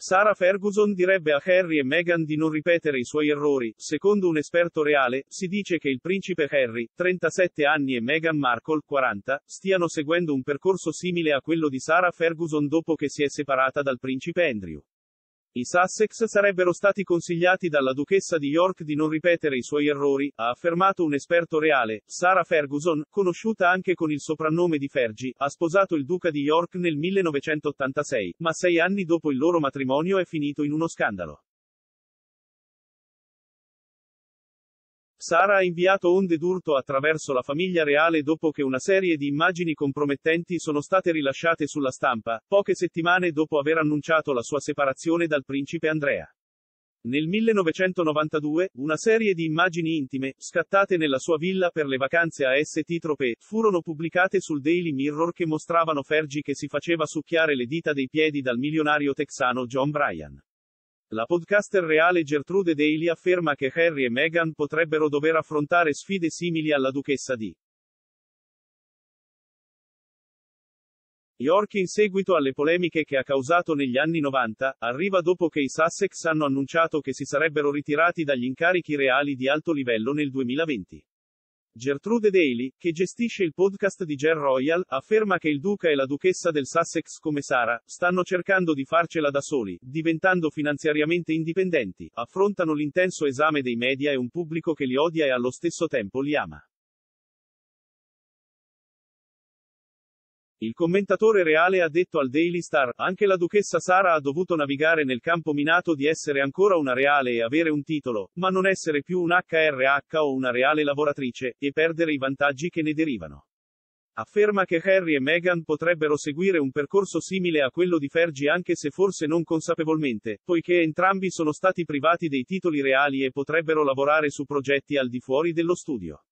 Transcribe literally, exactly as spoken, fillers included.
Sarah Ferguson direbbe a Harry e Meghan di non ripetere i suoi errori. Secondo un esperto reale, si dice che il principe Harry, trentasette anni, e Meghan Markle, quaranta, stiano seguendo un percorso simile a quello di Sarah Ferguson dopo che si è separata dal principe Andrew. I Sussex sarebbero stati consigliati dalla duchessa di York di non ripetere i suoi errori, ha affermato un esperto reale. Sarah Ferguson, conosciuta anche con il soprannome di Fergie, ha sposato il duca di York nel millenovecentottantasei, ma sei anni dopo il loro matrimonio è finito in uno scandalo. Sarah ha inviato onde d'urto attraverso la famiglia reale dopo che una serie di immagini compromettenti sono state rilasciate sulla stampa, poche settimane dopo aver annunciato la sua separazione dal principe Andrea. Nel millenovecentonovantadue, una serie di immagini intime, scattate nella sua villa per le vacanze a Saint-Tropez, furono pubblicate sul Daily Mirror che mostravano Fergie che si faceva succhiare le dita dei piedi dal milionario texano John Bryan. La podcaster reale Gertrude Daly afferma che Harry e Meghan potrebbero dover affrontare sfide simili alla duchessa di York in seguito alle polemiche che ha causato negli anni novanta, arriva dopo che i Sussex hanno annunciato che si sarebbero ritirati dagli incarichi reali di alto livello nel duemilaventi. Gertrude Daly, che gestisce il podcast di Ger Royal, afferma che il duca e la duchessa del Sussex come Sarah, stanno cercando di farcela da soli, diventando finanziariamente indipendenti, affrontano l'intenso esame dei media e un pubblico che li odia e allo stesso tempo li ama. Il commentatore reale ha detto al Daily Star, anche la duchessa Sarah ha dovuto navigare nel campo minato di essere ancora una reale e avere un titolo, ma non essere più un H R H o una reale lavoratrice, e perdere i vantaggi che ne derivano. Afferma che Harry e Meghan potrebbero seguire un percorso simile a quello di Fergie anche se forse non consapevolmente, poiché entrambi sono stati privati dei titoli reali e potrebbero lavorare su progetti al di fuori dello studio.